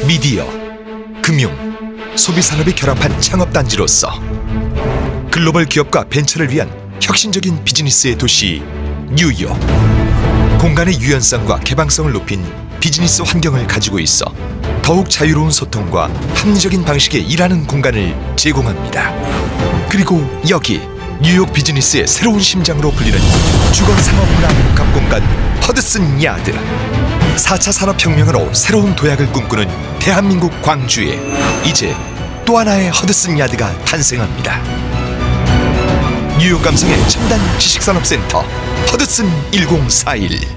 미디어, 금융, 소비산업이 결합한 창업단지로서 글로벌 기업과 벤처를 위한 혁신적인 비즈니스의 도시 뉴욕. 공간의 유연성과 개방성을 높인 비즈니스 환경을 가지고 있어 더욱 자유로운 소통과 합리적인 방식의 일하는 공간을 제공합니다. 그리고 여기 뉴욕 비즈니스의 새로운 심장으로 불리는 주거상업문화복합공간 허드슨 야드. 4차 산업혁명으로 새로운 도약을 꿈꾸는 대한민국 광주에 이제 또 하나의 허드슨 야드가 탄생합니다. 뉴욕 감성의 첨단 지식산업센터 허드슨 1041.